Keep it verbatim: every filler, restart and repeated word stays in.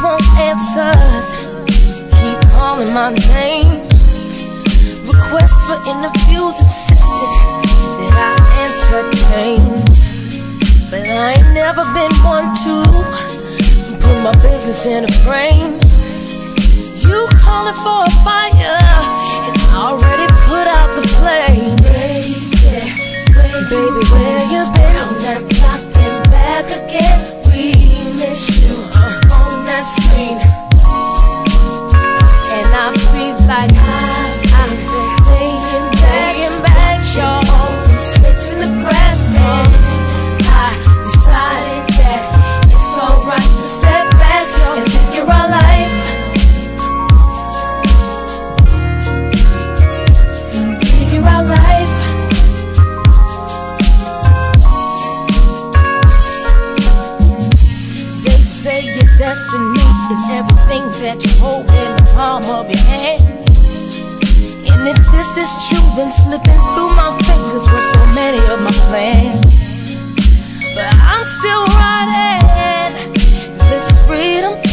won't answer. Keep calling my name. Requests for interviews insisted that I entertain. But I ain't never been one to put my business in a frame. You calling for a fire, and I already put out the flame. Baby, baby, where you been? On that block and back again. We miss you on that screen. And I feel like I, I've been laying back and back, y'all. Snakes in the grass, man. I decided that it's alright to step back, y'all, and figure out life. Figure out life. They say your destiny is everything that you hold in the palm of your hands. And if this is true, then slipping through my fingers were so many of my plans. But I'm still riding this freedom